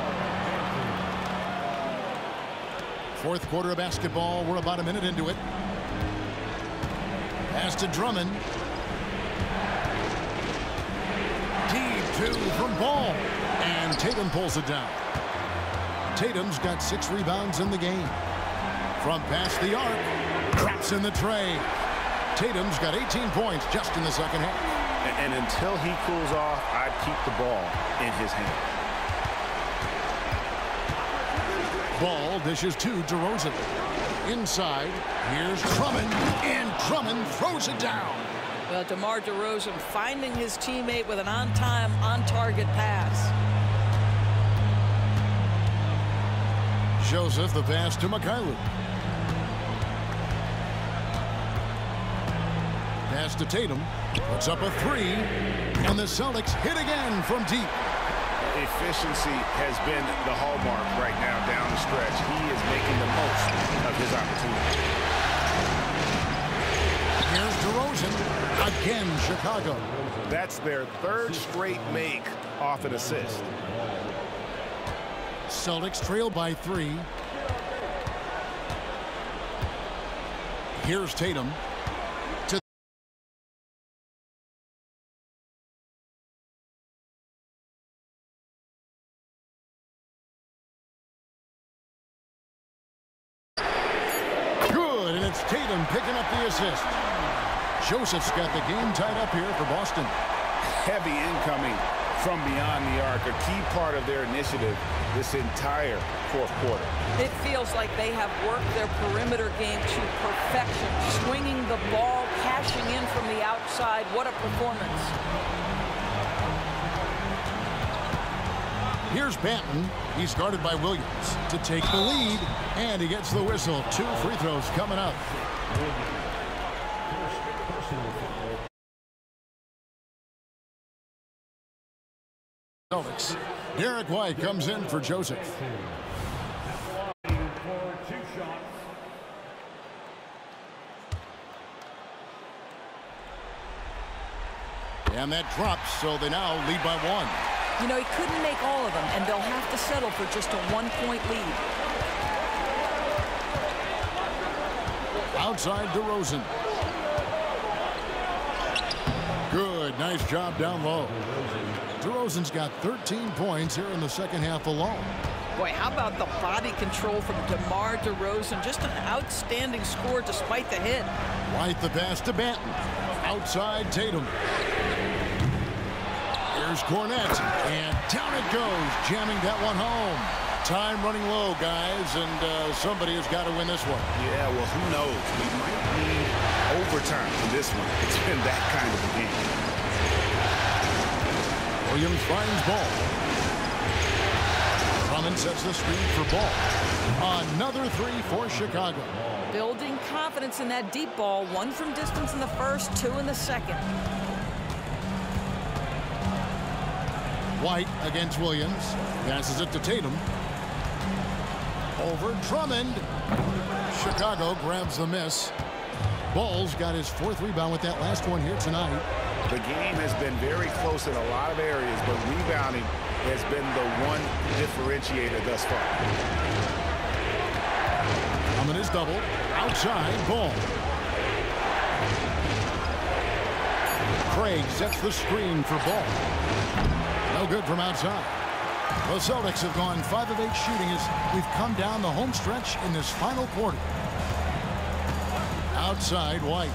[SPEAKER 4] Fourth quarter of basketball. We're about a minute into it. Pass to Drummond. Deep two from Ball. And Tatum pulls it down. Tatum's got six rebounds in the game. From past the arc. Traps in the tray. Tatum's got eighteen points just in the second half.
[SPEAKER 11] And, and until he cools off, I'd keep the ball in his hand.
[SPEAKER 4] Ball dishes to DeRozan. Inside, here's Drummond, and Drummond throws it down.
[SPEAKER 8] Well, DeMar DeRozan finding his teammate with an on-time, on-target pass.
[SPEAKER 4] Joseph, the pass to Mikhailuk. Pass to Tatum. Puts up a three, and the Celtics hit again from deep.
[SPEAKER 11] Efficiency has been the hallmark right now down the stretch. He is making the most of his opportunity.
[SPEAKER 4] Here's DeRozan. Again, Chicago.
[SPEAKER 6] That's their third straight make off an assist.
[SPEAKER 4] Celtics trail by three. Here's Tatum. To Good, and it's Tatum picking up the assist. Joseph's got the game tied up here for Boston.
[SPEAKER 7] Heavy incoming from beyond the arc, a key part of their initiative this entire fourth quarter.
[SPEAKER 8] It feels like they have worked their perimeter game to perfection, swinging the ball, cashing in from the outside. What a performance.
[SPEAKER 4] Here's Banton. He's guarded by Williams to take the lead, and he gets the whistle. Two free throws coming up. Celtics. Derek White comes in for Joseph. And that drops, so they now lead by one.
[SPEAKER 8] You know, he couldn't make all of them, and they'll have to settle for just a one-point lead.
[SPEAKER 4] Outside DeRozan. Good, nice job down low. DeRozan's got thirteen points here in the second half alone.
[SPEAKER 8] Boy, how about the body control from DeMar DeRozan? Just an outstanding score despite the hit.
[SPEAKER 4] White the pass to Banton. Outside Tatum. Here's Cornette, and down it goes, jamming that one home. Time running low, guys, and uh, somebody has got to win this one.
[SPEAKER 11] Yeah, well, who knows? We might need overtime in this one. It's been that kind of a game.
[SPEAKER 4] Williams finds Ball. Drummond sets the screen for Ball. Another three for Chicago.
[SPEAKER 8] Building confidence in that deep ball. One from distance in the first, two in the second.
[SPEAKER 4] White against Williams. Passes it to Tatum. Over Drummond. Chicago grabs the miss. Ball's got his fourth rebound with that last one here tonight.
[SPEAKER 11] The game has been very close in a lot of areas, but rebounding has been the one differentiator thus far.
[SPEAKER 4] Drummond is double. Outside, Ball. Craig sets the screen for Ball. No good from outside. The Celtics have gone five of eight shooting as we've come down the home stretch in this final quarter. Outside, White.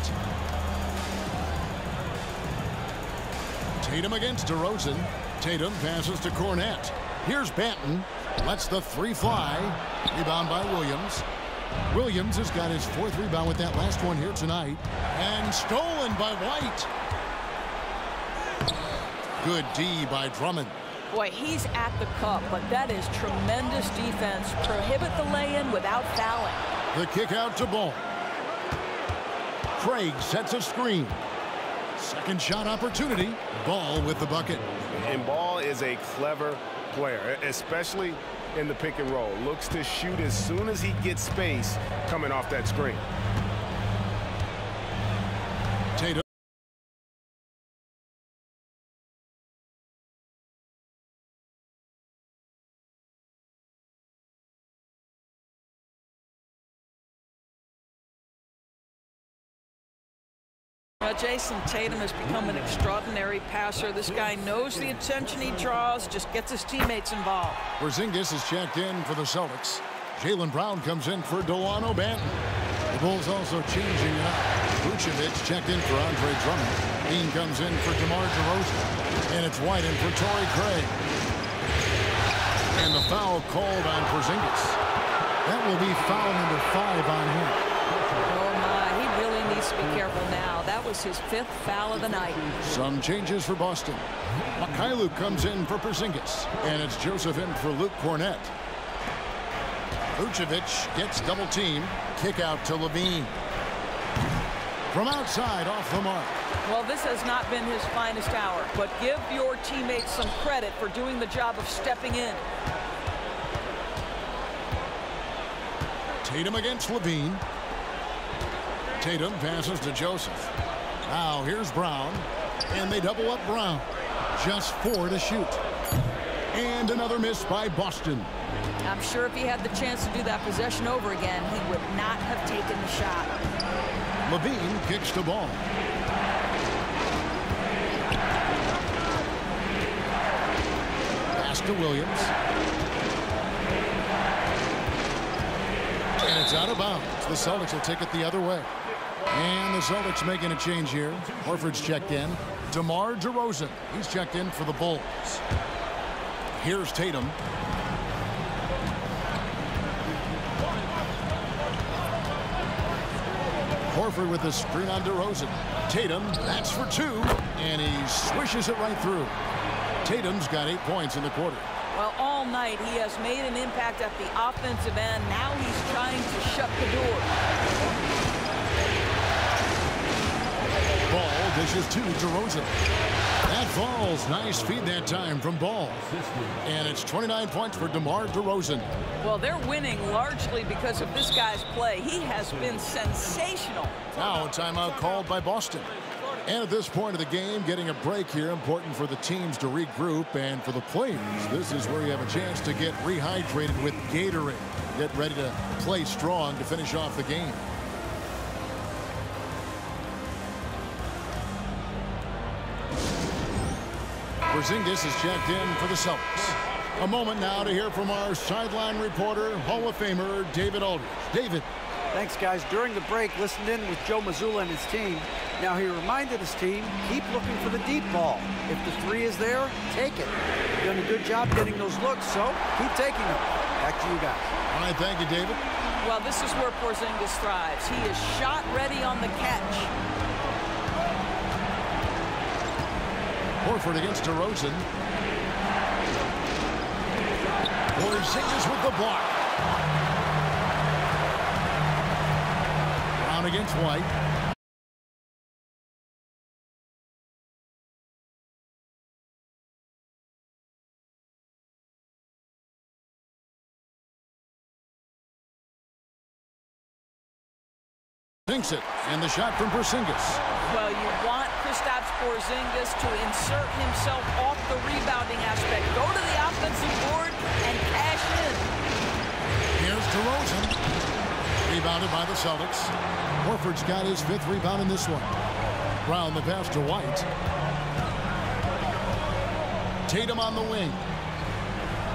[SPEAKER 4] Tatum against DeRozan. Tatum passes to Cornette. Here's Banton. Lets the three fly. Rebound by Williams. Williams has got his fourth rebound with that last one here tonight. And stolen by White. Good D by Drummond.
[SPEAKER 5] Boy, he's at the cup, but that is tremendous defense. Prohibit the lay-in without fouling.
[SPEAKER 4] The kick out to Ball. Craig sets a screen. Second shot opportunity. Ball with the bucket.
[SPEAKER 6] And Ball is a clever player, especially in the pick and roll. Looks to shoot as soon as he gets space coming off that screen.
[SPEAKER 4] Tatum.
[SPEAKER 5] Well, Jason Tatum has become an extraordinary passer. This guy knows the attention he draws, just gets his teammates involved.
[SPEAKER 4] Porzingis is checked in for the Celtics. Jaylen Brown comes in for Delano Banton. The Bulls also changing it up. Vucevic checked in for Andre Drummond. Dean comes in for DeMar DeRozan. And it's White in for Torrey Craig. And the foul called on Porzingis. That will be foul number five on him.
[SPEAKER 5] To be careful now. That was his fifth foul of the night.
[SPEAKER 4] Some changes for Boston. Mikhailuk comes in for Porzingis, and it's Joseph in for Luke Cornette. Vucevic gets double team. Kick out to Levine. From outside, off the mark.
[SPEAKER 5] Well, this has not been his finest hour, but give your teammates some credit for doing the job of stepping in.
[SPEAKER 4] Tatum against Levine. Tatum passes to Joseph. Now here's Brown. And they double up Brown. Just four to shoot. And another miss by Boston.
[SPEAKER 5] I'm sure if he had the chance to do that possession over again, he would not have taken the shot.
[SPEAKER 4] Levine kicks the ball. Pass to Williams. And it's out of bounds. The Celtics will take it the other way. And the Celtics making a change here. Horford's checked in. DeMar DeRozan. He's checked in for the Bulls. Here's Tatum. Horford with the screen on DeRozan. Tatum, that's for two. And he swishes it right through. Tatum's got eight points in the quarter.
[SPEAKER 5] Well, all night he has made an impact at the offensive end. Now he's trying to shut the door.
[SPEAKER 4] Ball dishes to DeRozan. That falls. Nice feed that time from Ball. And it's twenty-nine points for DeMar DeRozan.
[SPEAKER 5] Well, they're winning largely because of this guy's play. He has been sensational.
[SPEAKER 4] Now a timeout called by Boston. And at this point of the game, getting a break here, important for the teams to regroup, and for the players, this is where you have a chance to get rehydrated with Gatorade. Get ready to play strong to finish off the game. Porzingis is checked in for the Celtics. A moment now to hear from our sideline reporter, Hall of Famer David Aldridge. David.
[SPEAKER 12] Thanks, guys. During the break, listened in with Joe Mazzulla and his team. Now, he reminded his team, keep looking for the deep ball. If the three is there, take it. You've done a good job getting those looks, so keep taking them. Back to you guys.
[SPEAKER 4] All right, thank you, David.
[SPEAKER 5] Well, this is where Porzingis thrives. He is shot ready on the catch.
[SPEAKER 4] Horford against DeRozan. Porzingis with the block. Brown against White. Thinks it, and the shot from Porzingis.
[SPEAKER 5] Well, you want Kristaps Porzingis to insert himself off the rebounding aspect. Go to the offensive board and cash in.
[SPEAKER 4] Here's DeRozan. Rebounded by the Celtics. Horford's got his fifth rebound in this one. Brown the pass to White. Tatum on the wing.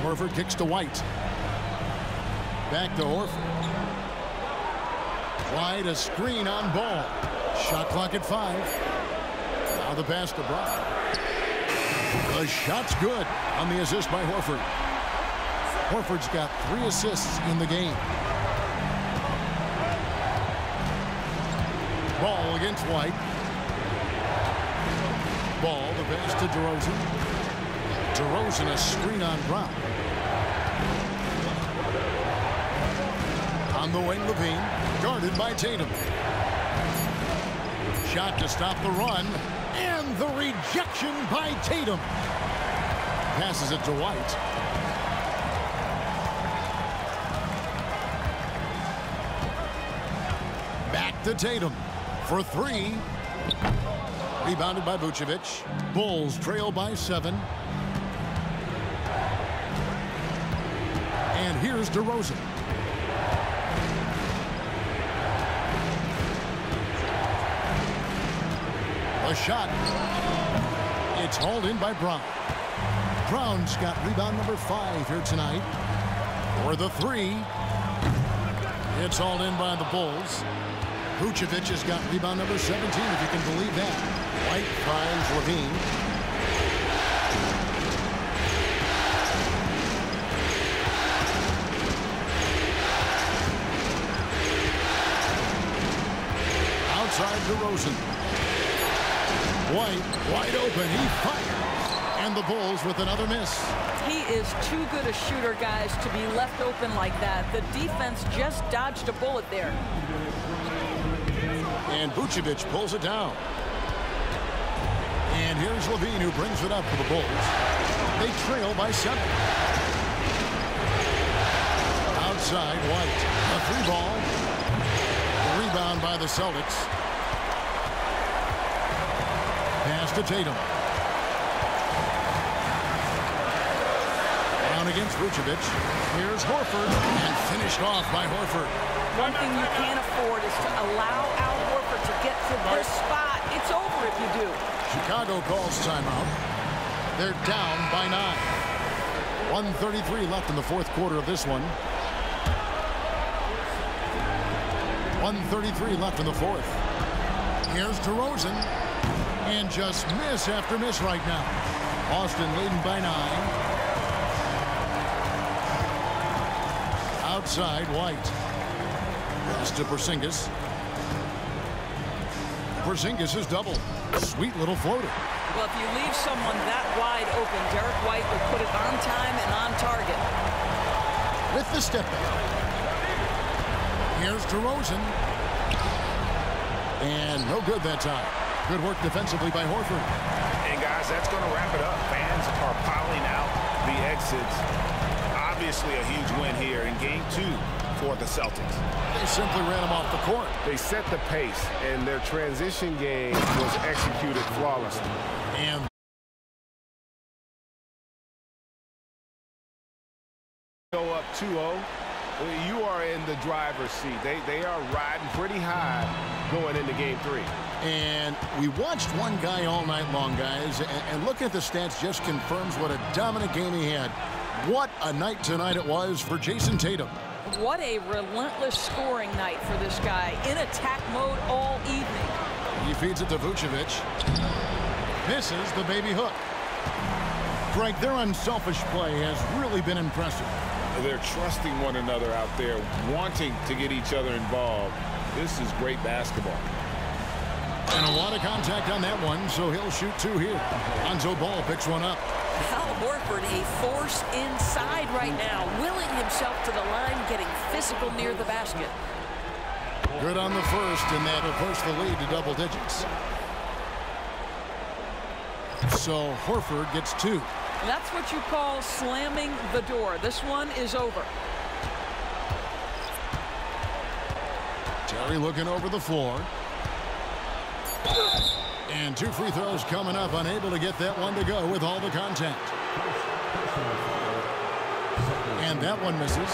[SPEAKER 4] Horford kicks to White. Back to Horford. White, a screen on Ball. Shot clock at five. Now the pass to Brown. The shot's good on the assist by Horford. Horford's got three assists in the game. Ball against White. Ball, the pass to DeRozan. DeRozan, a screen on Brown. On the wing, Levine, guarded by Tatum. Shot to stop the run, and the rejection by Tatum. Passes it to White. Back to Tatum for three. Rebounded by Vucevic. Bulls trail by seven. And here's DeRozan. A shot. It's hauled in by Brown. Brown's got rebound number five here tonight. For the three. It's hauled in by the Bulls. Vucevic has got rebound number seventeen, if you can believe that. White finds Levine. Outside DeRozan. White, wide open, he fires. And the Bulls with another miss.
[SPEAKER 5] He is too good a shooter, guys, to be left open like that. The defense just dodged a bullet there.
[SPEAKER 4] And Vucevic pulls it down. And here's Levine, who brings it up for the Bulls. They trail by seven. Outside, White. A three ball. A rebound by the Celtics. Pass to Tatum. Down against Vucevic. Here's Horford. And finished off by Horford.
[SPEAKER 5] One thing you can't afford is to allow Al Horford to get to this spot. It's over if you do.
[SPEAKER 4] Chicago calls timeout. They're down by nine. one thirty-three left in the fourth quarter of this one. one thirty-three left in the fourth. Here's DeRozan. And just miss after miss right now. Boston leading by nine. Outside, White. Pass to Porzingis. Porzingis is double. Sweet little floater.
[SPEAKER 5] Well, if you leave someone that wide open, Derek White will put it on time and on target.
[SPEAKER 4] With the step back. Here's DeRozan. And no good that time. Good work defensively by Horford.
[SPEAKER 11] And guys, that's going to wrap it up. Fans are piling out the exits. Obviously a huge win here in game two for the Celtics.
[SPEAKER 4] They simply ran them off the court.
[SPEAKER 6] They set the pace, and their transition game was executed flawlessly.
[SPEAKER 4] And
[SPEAKER 6] go up two oh. You are in the driver's seat. They, they are riding pretty high going into game three.
[SPEAKER 4] And we watched one guy all night long, guys, and, and looking at the stats just confirms what a dominant game he had. What a night tonight it was for Jason Tatum.
[SPEAKER 5] What a relentless scoring night for this guy. In attack mode all evening.
[SPEAKER 4] He feeds it to Vucevic. Misses the baby hook. Greg, their unselfish play has really been impressive.
[SPEAKER 7] They're trusting one another out there, wanting to get each other involved. This is great basketball.
[SPEAKER 4] And a lot of contact on that one, so he'll shoot two here. Lonzo Ball picks one up.
[SPEAKER 8] Al Horford, a force inside right now, willing himself to the line, getting physical near the basket.
[SPEAKER 4] Good on the first, and that'll push the lead to double digits. So Horford gets two.
[SPEAKER 5] That's what you call slamming the door. This one is over.
[SPEAKER 4] Terry looking over the floor. And two free throws coming up, unable to get that one to go with all the contact. And that one misses.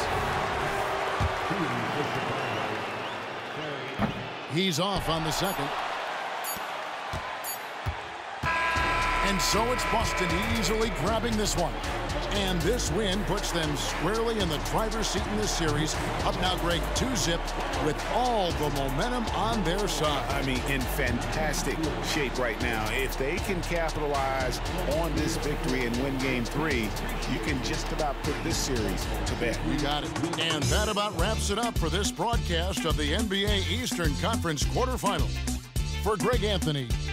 [SPEAKER 4] He's off on the second. And so it's Boston easily grabbing this one. And this win puts them squarely in the driver's seat in this series. Up now, Greg, two zip with all the momentum on their side.
[SPEAKER 11] I mean, in fantastic shape right now. If they can capitalize on this victory and win game three, you can just about put this series to bed.
[SPEAKER 4] You got it. And that about wraps it up for this broadcast of the N B A Eastern Conference quarterfinals. For Greg Anthony,